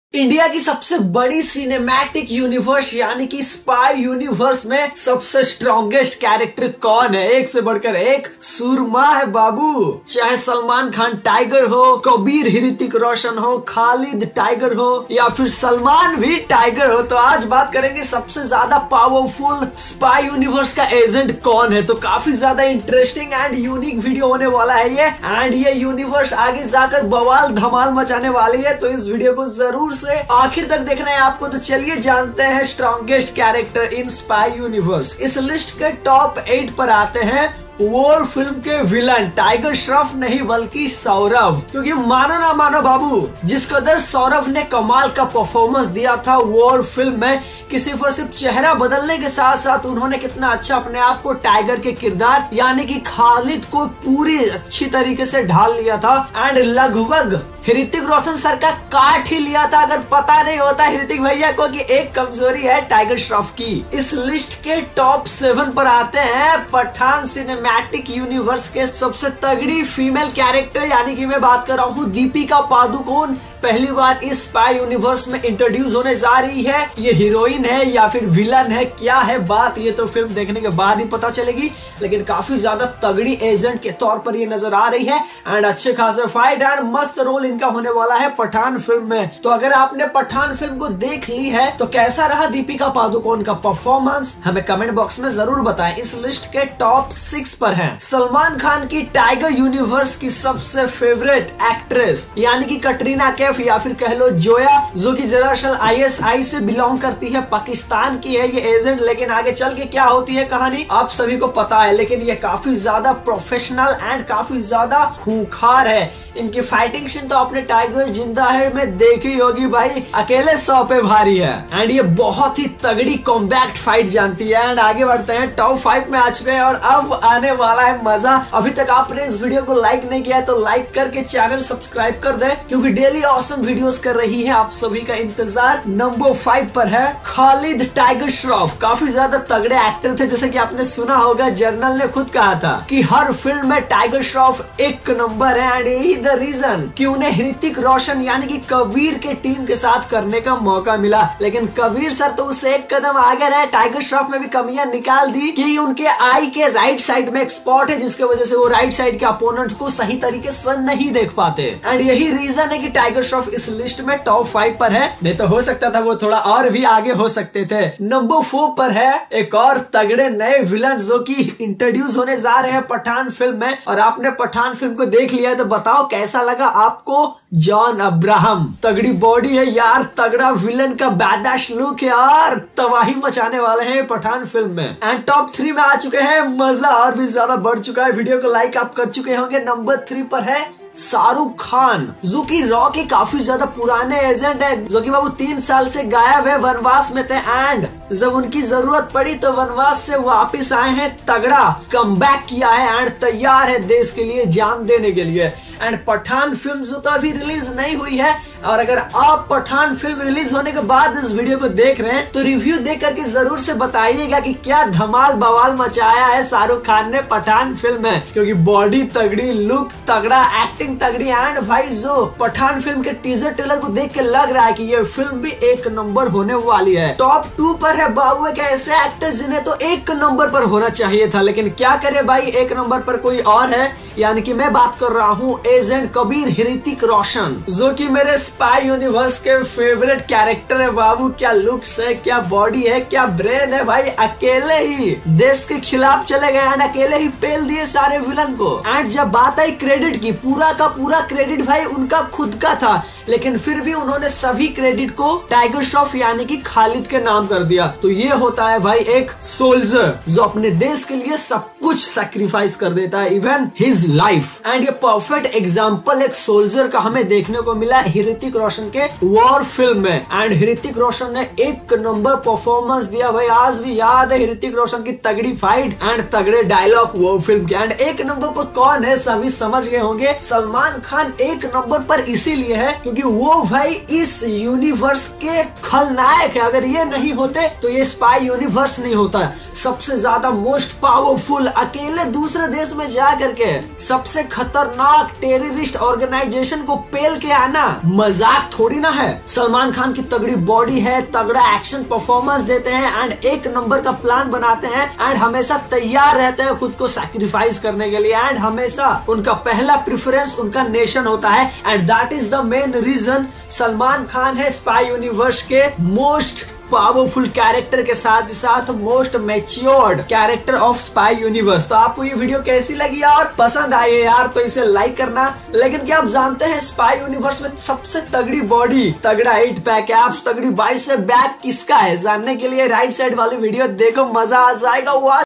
India की सबसे बड़ी सिनेमैटिक यूनिवर्स यानी कि स्पाई यूनिवर्स में सबसे स्ट्रॉन्गेस्ट कैरेक्टर कौन है? एक से बढ़कर एक सुरमा है बाबू। चाहे सलमान खान टाइगर हो, कबीर ऋतिक रोशन हो, खालिद टाइगर हो या फिर सलमान भी टाइगर हो, तो आज बात करेंगे सबसे ज्यादा पावरफुल स्पाई यूनिवर्स का एजेंट कौन है। तो काफी ज्यादा इंटरेस्टिंग एंड यूनिक वीडियो होने वाला है ये, एंड ये यूनिवर्स आगे जाकर बवाल धमाल मचाने वाली है। तो इस वीडियो को जरूर से आखिर तक देखना है आपको। तो चलिए जानते हैं strongest character in spy universe. इस लिस्ट के टॉप 8 पर आते हैं वॉर फिल्म के विलन टाइगर श्रॉफ नहीं बल्कि सौरभ। क्योंकि मानो ना मानो बाबू, जिस कदर सौरभ ने कमाल का परफॉर्मेंस दिया था वॉर फिल्म में, किसी पर सिर्फ चेहरा बदलने के साथ साथ उन्होंने कितना अच्छा अपने आप को टाइगर के किरदार यानी कि खालिद को पूरी अच्छी तरीके से ढाल लिया था। एंड लगभग ऋतिक रोशन सर का काट ही लिया था, अगर पता नहीं होता ऋतिक भैया को कि एक कमजोरी है टाइगर श्रॉफ की। इस लिस्ट के टॉप 7 पर आते हैं पठान सिनेमैटिक यूनिवर्स के सबसे तगड़ी फीमेल कैरेक्टर यानी कि मैं बात कर रहा हूँ दीपिका पादुकोण। पहली बार इस स्पाई यूनिवर्स में इंट्रोड्यूस होने जा रही है। ये हीरोइन है या फिर विलन है, क्या है बात, ये तो फिल्म देखने के बाद ही पता चलेगी। लेकिन काफी ज्यादा तगड़ी एजेंट के तौर पर ये नजर आ रही है एंड अच्छे खासे फाइट एंड मस्त रोल इनका होने वाला है पठान फिल्म में। तो अगर आपने पठान फिल्म को देख ली है तो कैसा रहा दीपिका पादुकोण का परफॉर्मेंस, हमें कमेंट बॉक्स में जरूर बताएं। इस लिस्ट के टॉप 6 पर है सलमान खान की टाइगर यूनिवर्स की सबसे फेवरेट एक्ट्रेस यानी कि कटरीना कैफ या फिर कह लो जोया, जो कि दरअसल ISI से बिलोंग करती है, पाकिस्तान की है ये एजेंट। लेकिन आगे चल के क्या होती है कहानी आप सभी को पता है। लेकिन ये काफी ज्यादा प्रोफेशनल एंड काफी ज्यादा खूंखार है। इनकी फाइटिंग सीन तो आपने टाइगर जिंदा है में देखी होगी भाई, अकेले 100 पे भारी है। एंड ये बहुत ही तगड़ी कॉम्बैक्ट फाइट जानती है। एंड आगे बढ़ते हैं टॉप 5 में आ चुके हैं और अब आने वाला है मजा। अभी तक आपने इस वीडियो को लाइक नहीं किया है तो लाइक करके चैनल सब्सक्राइब कर दे, क्योंकि डेली ऑसम वीडियोस कर रही है आप सभी का इंतजार। नंबर 5 पर है खालिद टाइगर श्रॉफ। काफी ज्यादा तगड़े एक्टर थे, जैसे कि आपने सुना होगा जर्नल ने खुद कहा था कि हर फिल्म में टाइगर श्रॉफ एक नंबर है। एंड यही द रीजन कि उन्हें ऋतिक रोशन यानी कि कबीर के टीम के साथ करने का मौका मिला। लेकिन कबीर सर तो उससे एक कदम आगे रहे, टाइगर श्रॉफ में भी कमियां निकाल दी कि उनके आई के राइट साइड में एक स्पॉट है जिसकी वजह से वो राइट साइड के अपोनेंट को सही तरीके से नहीं देख पाते। एंड यही रीजन है कि टाइगर श्रॉफ इस लिस्ट में टॉप 5 पर है, नहीं तो हो सकता था वो थोड़ा और भी आगे हो सकते थे। नंबर 4 पर है एक और तगड़े नए विलन जो कि इंट्रोड्यूस होने जा रहे हैं पठान फिल्म में। और आपने पठान फिल्म को देख लिया तो बताओ कैसा लगा आपको? John Abraham. तगड़ी बॉडी है यार, तगड़ा विलन का बैडाश लुक है यार, तबाही मचाने वाले हैं पठान फिल्म में। एंड टॉप 3 में आ चुके हैं, मजा और भी ज्यादा बढ़ चुका है। वीडियो को लाइक आप कर चुके होंगे। नंबर 3 पर है शाहरुख खान, जो कि रॉ के काफी ज्यादा पुराने एजेंट है, जो कि बाबू 3 साल से गायब है, वनवास में थे। एंड जब उनकी जरूरत पड़ी तो वनवास से वापस आए हैं, तगड़ा कमबैक किया है एंड तैयार है देश के लिए जान देने के लिए। एंड पठान फिल्म जो तो अभी रिलीज नहीं हुई है, और अगर आप पठान फिल्म रिलीज होने के बाद इस वीडियो को देख रहे हैं तो रिव्यू देख करके जरूर से बताइएगा कि क्या धमाल बवाल मचाया है शाहरुख खान ने पठान फिल्म में। क्योंकि बॉडी तगड़ी, लुक तगड़ा, एक्टिंग तगड़ी। एंड भाई जो पठान फिल्म के टीजर ट्रेलर को देख के लग रहा है कि ये फिल्म भी एक नंबर होने वाली है। टॉप 2 पर है बाबू एक ऐसे एक्टर जिन्हें तो एक नंबर पर होना चाहिए था, लेकिन क्या करे भाई, एक नंबर पर कोई और है, यानी कि मैं बात कर रहा हूँ एजेंट कबीर ऋतिक रोशन, जो कि मेरे स्पाई यूनिवर्स के फेवरेट कैरेक्टर है बाबू। क्या लुक्स है, क्या बॉडी है, क्या ब्रेन है भाई, अकेले ही देश के खिलाफ चले गए एंड अकेले ही पेल दिए सारे विलन को। एंड जब बात आई क्रेडिट की, पूरा का पूरा क्रेडिट भाई उनका खुद का था, लेकिन फिर भी उन्होंने सभी क्रेडिट को टाइगर श्रॉफ यानी कि खालिद के नाम कर दिया। तो ये होता है भाई एक सोल्जर जो अपने देश के लिए सब कुछ सैक्रिफाइस कर देता है, इवन हिज लाइफ। एंड ये परफेक्ट एग्जांपल एक सोल्जर का हमें देखने को मिला ऋतिक रोशन के वॉर फिल्म में। एंड ऋतिक रोशन ने एक नंबर परफॉर्मेंस दिया भाई, आज भी याद है ऋतिक रोशन की तगड़ी फाइट एंड तगड़े डायलॉग वॉर फिल्म के। एंड एक नंबर पर कौन है सभी समझ गए होंगे, सलमान खान एक नंबर पर इसीलिए है क्योंकि वो भाई इस यूनिवर्स के खलनायक है। अगर ये नहीं होते तो ये स्पाई यूनिवर्स नहीं होता। सबसे ज्यादा मोस्ट पावरफुल अकेले दूसरे देश में जा करके सबसे खतरनाक टेररिस्ट ऑर्गेनाइजेशन को पेल के आना मजाक थोड़ी ना है। सलमान खान की तगड़ी बॉडी है, तगड़ा एक्शन परफॉर्मेंस देते हैं एंड एक नंबर का प्लान बनाते हैं एंड हमेशा तैयार रहते हैं खुद को सैक्रिफाइस करने के लिए एंड हमेशा उनका पहला प्रेफरेंस उनका नेशन होता है and that is the main reason Salman Khan है स्पाई यूनिवर्स के मोस्ट पावरफुल कैरेक्टर के साथ ही साथ most matured character of spy universe. तो आपको ये वीडियो कैसी लगी यार, पसंद आई है यार तो इसे लाइक करना। लेकिन क्या आप जानते हैं स्पाई यूनिवर्स में सबसे तगड़ी बॉडी, तगड़ा 8 पैक एब्स, तगड़ी बाइसेप बैक किसका है? जानने के लिए राइट साइड वाली वीडियो देखो, मजा आ जाएगा।